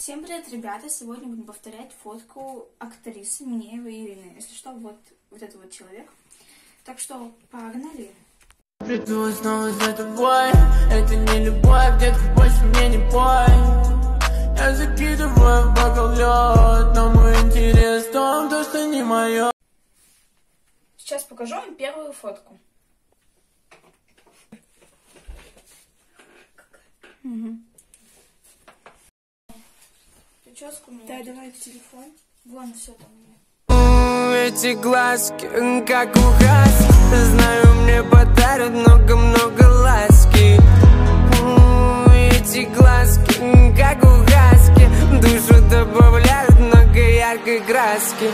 Всем привет, ребята! Сегодня будем повторять фотку актрисы Минеевой Ирины. Если что, вот это вот человек. Так что, погнали! Приду снова за тобой. Это не любовь, детка, больше мне не пой. Я закидываю в бокал лед, но мой интерес в том, что не мое. Сейчас покажу вам первую фотку. Угу. Прическу у меня. Да, давай телефон. Вон, все там у меня. Эти глазки, как у хаски. Знаю, мне подарят много-много ласки. Эти глазки, как у хаски. Душу добавляют много яркой краски.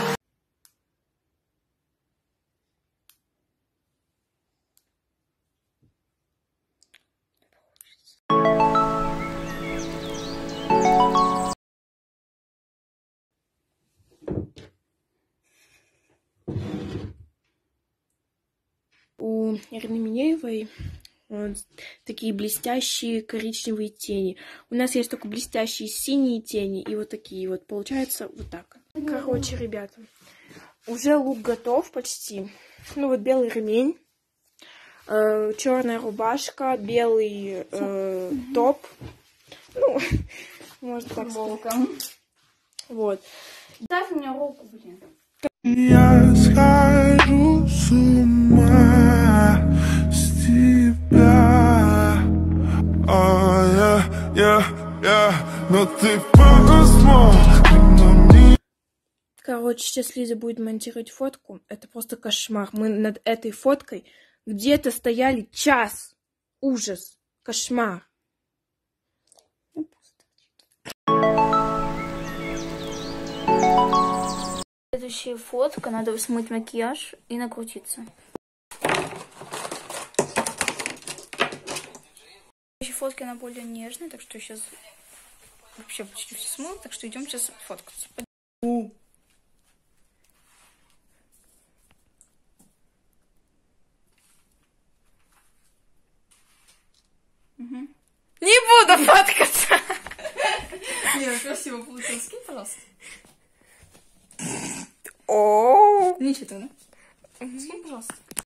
У Ирины Минеевой вот такие блестящие коричневые тени. У нас есть только блестящие синие тени и вот такие вот. Получается вот так. Короче, ребята, уже лук готов почти. Ну вот белый ремень, черная рубашка, белый топ. Ну, может так сказать. Вот. Дай мне руку, блин. Я схожу с ума с тебя, но ты посмотри на меня. Короче, сейчас Лиза будет монтировать фотку. Это просто кошмар. Мы над этой фоткой где-то стояли час. Ужас. Кошмар. Следующая фотка. Надо смыть макияж и накрутиться. Следующая фотка, она более нежная, так что сейчас вообще почти все смыл, так что идем сейчас фоткаться. Не буду фоткаться. Нет, красиво получилось. Скинь, пожалуйста. Ничего, да? Скинь, пожалуйста.